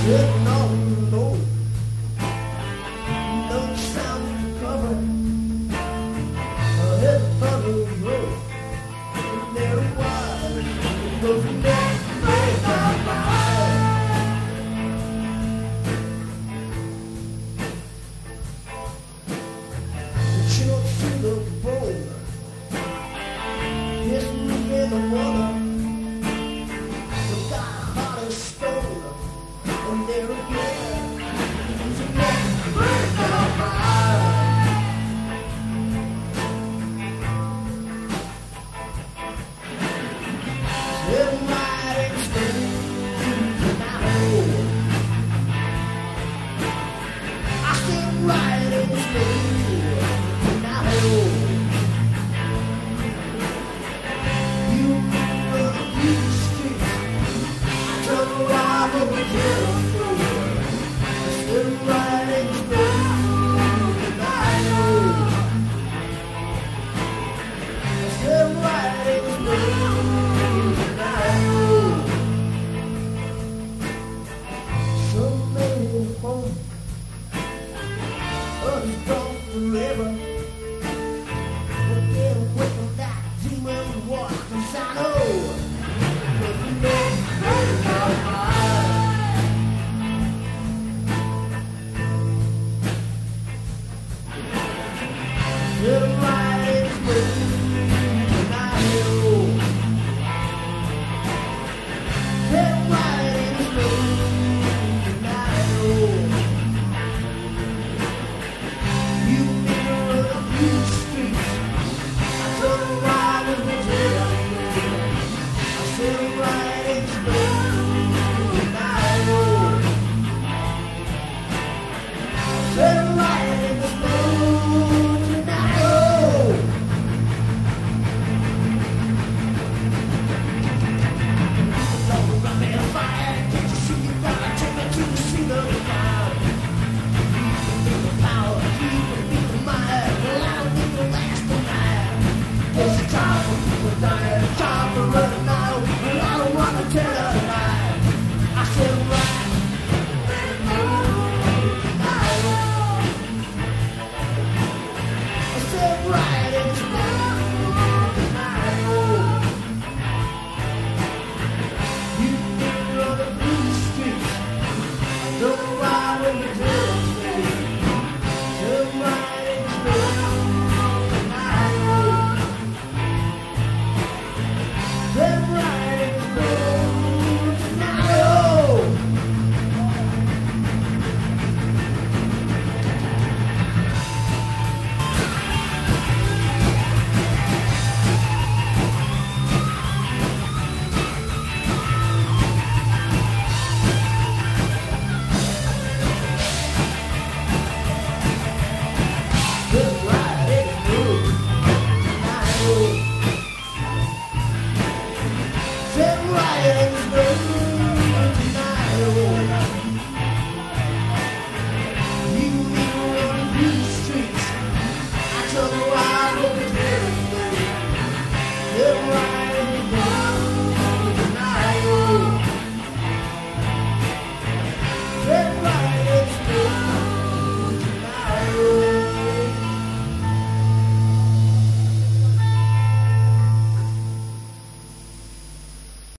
sitting on the road. No sound cover. Head for the road. And there it was. It goes next break of my heart. The chill to the bone. Kiss me in the water. We got a heart of stone. And there again. It's the next break of my heart. Sitting right in Spain, and I hold. I sit right in Spain, and I hold. You run through the streets, I turn around over the hill. Sitting right in Spain, and I hold. Sitting right in Spain. Some may home, others gone forever.